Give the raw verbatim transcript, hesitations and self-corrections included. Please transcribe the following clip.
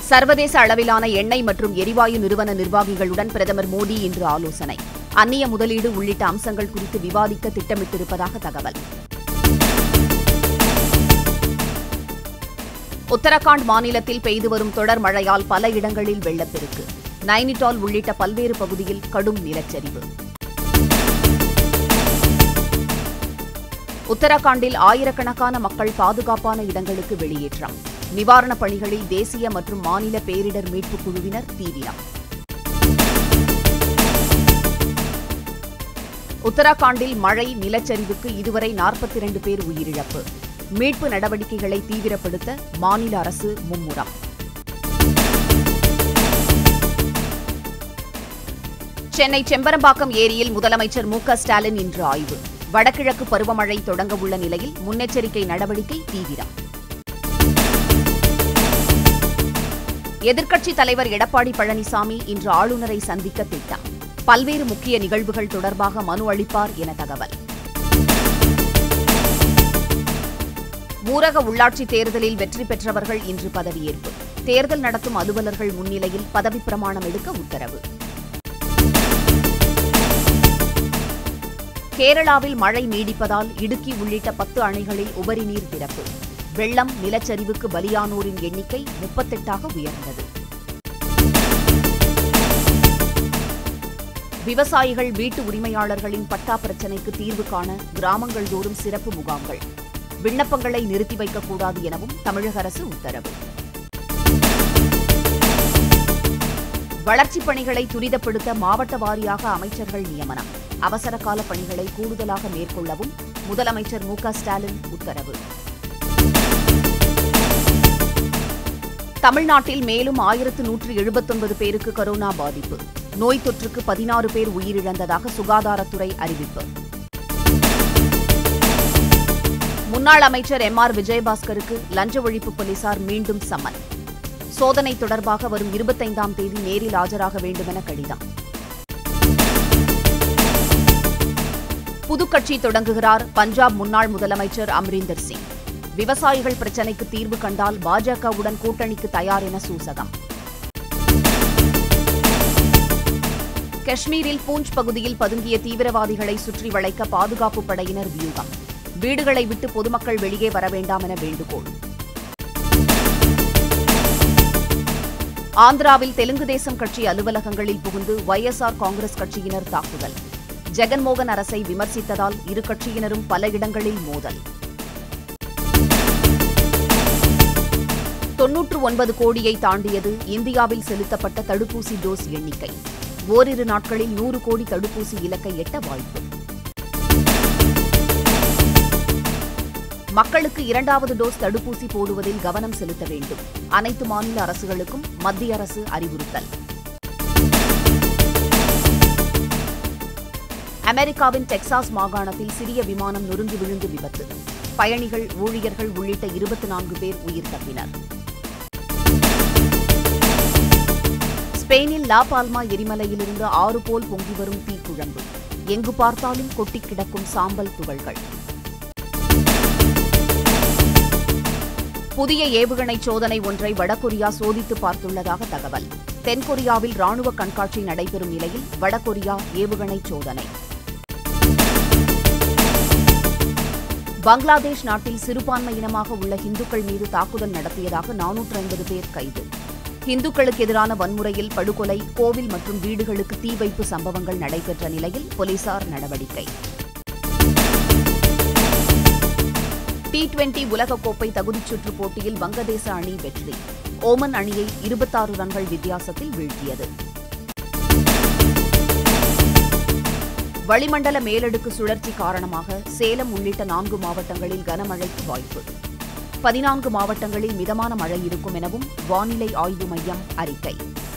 சர்வதேச அளவிலான எண்ணெய் மற்றும் எரிவாயு நிறுவன நிர்வாகிகளுடன் பிரதமர் மோடி இன்று ஆலோசனை. அந்நிய முதலீடு உள்ளிட்ட அம்சங்கள் குறித்து விவாதிக்க திட்டமிட்டிருப்பதாக தகவல். உத்தரகாண்ட் மாநிலத்தில் பெய்து வரும் தொடர் மழையால் பல இடங்களில் வெள்ளப்பெருக்கு. நைனிடால் உள்ளிட்ட பல்வேறு பகுதியில் கடும் நிலச்சரிவு. உத்தரகாண்டில் ஆயிரக்கணக்கான மக்கள் பாதுகாப்பான இடங்களுக்கு வெளியேற்றம். நிவாரணப் பணிகளில் தேசிய மற்றும் மாநில பேரிடர் மீட்புக் குழுவினர் தீவிரம். உத்தரகாண்டில் மழை நிலச்சரிவுக்கு இதுவரை நாற்பத்தி இரண்டு பேர் உயிரிழப்பு. மீட்பு நடவடிக்கைகளை தீவிரப்படுத்த மாநில அரசு மும்முரம். சென்னை செம்பரம்பாக்கம் ஏரியில் முதலமைச்சர் மு க ஸ்டாலின் இன்று ஆய்வு. வடகிழக்கு பருவமழை தொடங்கவுள்ள நிலையில் முன்னெச்சரிக்கை நடவடிக்கை தீவிரம். எதிர்க்கட்சித் தலைவர் எடப்பாடி பழனிசாமி இன்று ஆளுநரை சந்திக்க திட்டம். பல்வேறு முக்கிய நிகழ்வுகள் தொடர்பாக மனு அளிப்பார் என தகவல். ஊரக உள்ளாட்சித் தேர்தலில் வெற்றி பெற்றவர்கள் இன்று பதவியேற்பு. தேர்தல் நடத்தும் அலுவலர்கள் முன்னிலையில் பதவிப் பிரமாணம் எடுக்க உத்தரவு. கேரளாவில் மழை நீடிப்பதால் இடுக்கி உள்ளிட்ட பத்து அணைகளில் உபரி நீர் திறப்பு. வெள்ளம் நிலச்சரிவுக்கு பலியானோரின் எண்ணிக்கை முப்பத்தெட்டாக உயர்ந்தது. விவசாயிகள் வீட்டு உரிமையாளர்களின் பட்டா பிரச்சினைக்கு தீர்வு காண கிராமங்கள் தோறும் சிறப்பு முகாம்கள். விண்ணப்பங்களை நிறுத்தி வைக்கக்கூடாது எனவும் தமிழக அரசு உத்தரவு. வளர்ச்சிப் பணிகளை துரிதப்படுத்த மாவட்ட வாரியாக அமைச்சர்கள் நியமனம். அவசரகால பணிகளை கூடுதலாக மேற்கொள்ளவும் முதலமைச்சர் மு க ஸ்டாலின் உத்தரவு. தமிழ்நாட்டில் மேலும் ஆயிரத்து நூற்று எழுபத்தொன்பது பேருக்கு கொரோனா பாதிப்பு. நோய் தொற்றுக்கு பதினாறு பேர் உயிரிழந்ததாக சுகாதாரத்துறை அறிவிப்பு. முன்னாள் அமைச்சர் எம் ஆர் விஜயபாஸ்கருக்கு லஞ்ச ஒழிப்பு போலீசார் மீண்டும் சம்மன். சோதனை தொடர்பாக வரும் இருபத்தைந்தாம் தேதி நேரில் ஆஜராக வேண்டுமென கடிதம். புதுக்கட்சி தொடங்குகிறார் பஞ்சாப் முன்னாள் முதலமைச்சர் அம்ரீந்தர் சிங். விவசாயிகள் பிரச்சினைக்கு தீர்வு கண்டால் பாஜகவுடன் கூட்டணிக்கு தயார் என சூசகம். காஷ்மீரில் பூஞ்ச் பகுதியில் பதுங்கிய தீவிரவாதிகளை சுற்றி வளைக்க பாதுகாப்பு படையினர் வியூகம். வீடுகளை விட்டு பொதுமக்கள் வெளியே வர வேண்டாம் என வேண்டுகோள். ஆந்திராவில் தெலுங்கு தேசம் கட்சி அலுவலகங்களில் புகுந்து ஒய் எஸ் ஆர் காங்கிரஸ் கட்சியினர் தாக்குதல். ஜெகன்மோகன் அரசை விமர்சித்ததால் இரு கட்சியினரும் பல இடங்களில் மோதல். தொன்னூற்று ஒன்பது கோடியை தாண்டியது இந்தியாவில் செலுத்தப்பட்ட தடுப்பூசி டோஸ் எண்ணிக்கை. ஓரிரு நாட்களில் நூறு கோடி தடுப்பூசி இலக்கை எட்ட வாய்ப்பு. மக்களுக்கு இரண்டாவது டோஸ் தடுப்பூசி போடுவதில் கவனம் செலுத்த வேண்டும். அனைத்து மாநில அரசுகளுக்கும் மத்திய அரசு அறிவுறுத்தல். அமெரிக்காவின் டெக்சாஸ் மாகாணத்தில் சிறிய விமானம் நொறுங்கி விழுந்து விபத்து. பயணிகள், ஊழியர்கள் உள்ளிட்ட இருபத்தி நான்கு பேர் உயிர் தப்பினர். ஸ்பெயினில் லா பால்மா எரிமலையிலிருந்து ஆறு போல் பொங்கி வரும் தீக்குழம்பு. எங்கு பார்த்தாலும் கொட்டிக் கிடக்கும் சாம்பல் துகள்கள். புதிய ஏவுகணை சோதனை ஒன்றை வடகொரியா சோதித்து பார்த்துள்ளதாக தகவல். தென்கொரியாவில் ராணுவ கண்காட்சி நடைபெறும் நிலையில் வடகொரியா ஏவுகணை சோதனை. பங்களாதேஷ் நாட்டில் சிறுபான்மையினமாக உள்ள இந்துக்கள் மீது தாக்குதல் நடத்தியதாக நானூற்று ஐம்பது பேர் கைது. இந்துக்களுக்கு எதிரான வன்முறையில் படுகொலை, கோவில் மற்றும் வீடுகளுக்கு தீ வைப்பு சம்பவங்கள் நடைபெற்ற நிலையில் போலீசார் நடவடிக்கை. டி டுவெண்டி உலகக்கோப்பை தகுதிச் சுற்றுப் போட்டியில் வங்கதேச அணி வெற்றி. ஓமன் அணியை இருபத்தாறு ரன்கள் வித்தியாசத்தில் வீழ்த்தியது. வளிமண்டல மேலடுக்கு சுழற்சி காரணமாக சேலம் உள்ளிட்ட நான்கு மாவட்டங்களில் கனமழைக்கு வாய்ப்பு. பதினான்கு மாவட்டங்களில் மிதமான மழை இருக்கும் எனவும் வானிலை ஆய்வு மையம் அறிக்கை.